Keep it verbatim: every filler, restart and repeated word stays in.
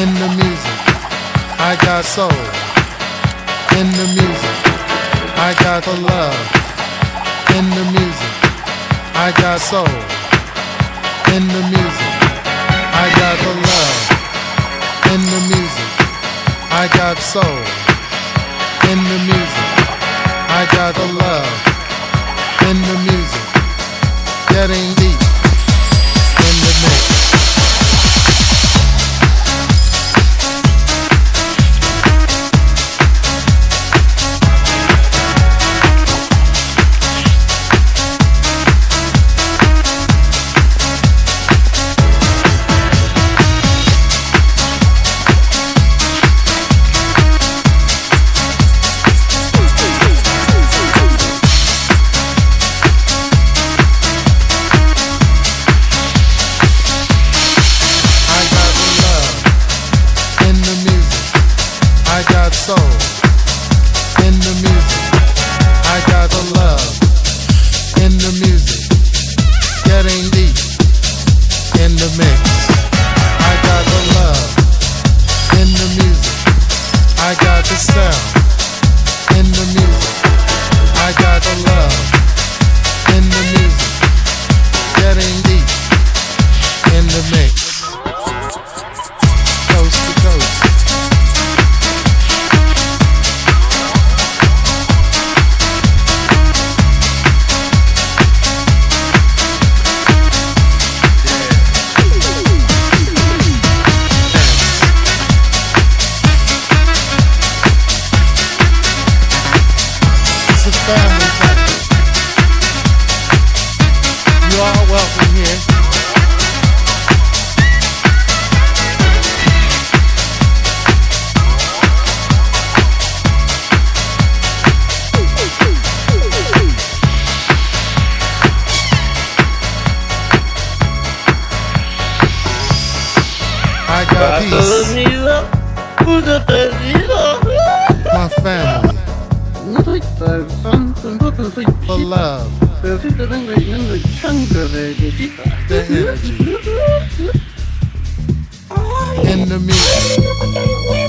In the music, I got soul. In the music, I got the love. In the music, I got soul. In the music, I got the love. In the music, I got soul. In the music, I got the love. In the music, getting deep in the mix. Soul. In the music, I got the love. In the music, getting deep in the mix. I got the love. In the music, I got the sound. In the music, I got the love. In the music, getting deep in the mix. Coast to coast. Family country. You are welcome here. I got peace. My family. For love. The energy. In the music.